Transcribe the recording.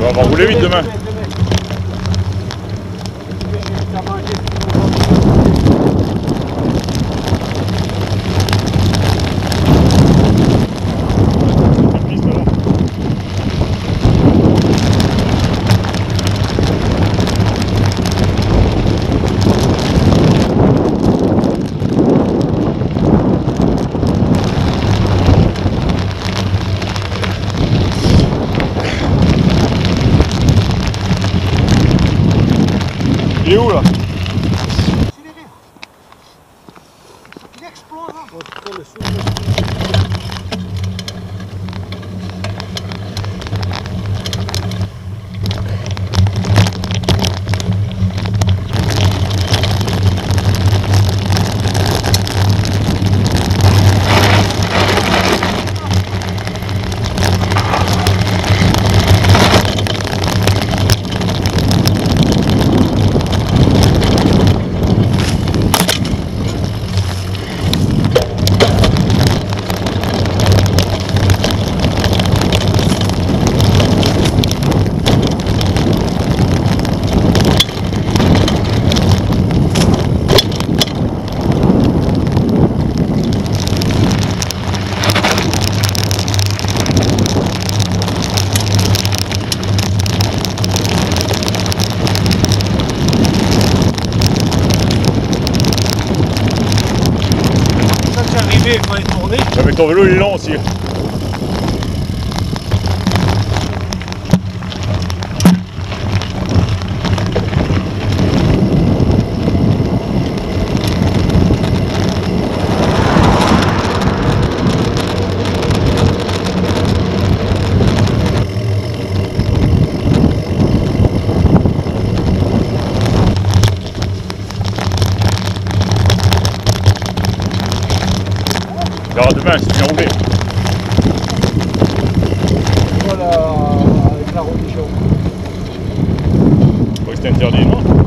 On va rouler vite demain. Il est où là? Il explose là. Avec ton vélo il est long aussi. Alors demain, c'est bien roulé. Voilà, avec la religion. C'est interdit, non?